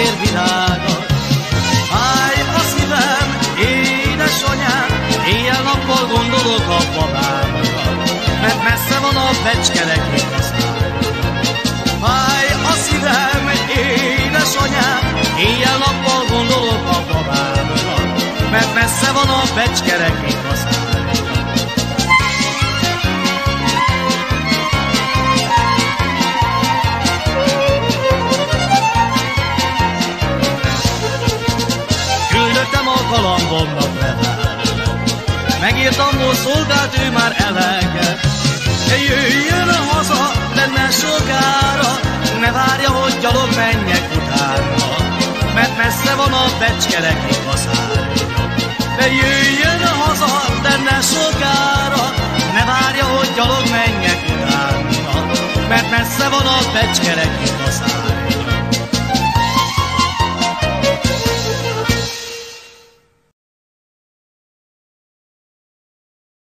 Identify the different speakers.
Speaker 1: fehér virágot. Fáj a szívem, édesanyám, éjjel-nappal gondolok a babámra, mert messze van a Becskereki kaszár. Fáj a szívem, édesanyám, éjjel-nappal gondolok a babámra, mert messze van a Becskereki kaszár. Küldöttem a kalambomnak levelet, megírtam, hogy szolgált ő már eleget. Jöjjön haza, de ne sokára, ne várja, hogy gyalog menjek utána, mert messze van a Becskereki kaszárja. De jöjjön haza, de ne sokára, ne várja, hogy gyalog menjek utána, mert messze van a Becskereki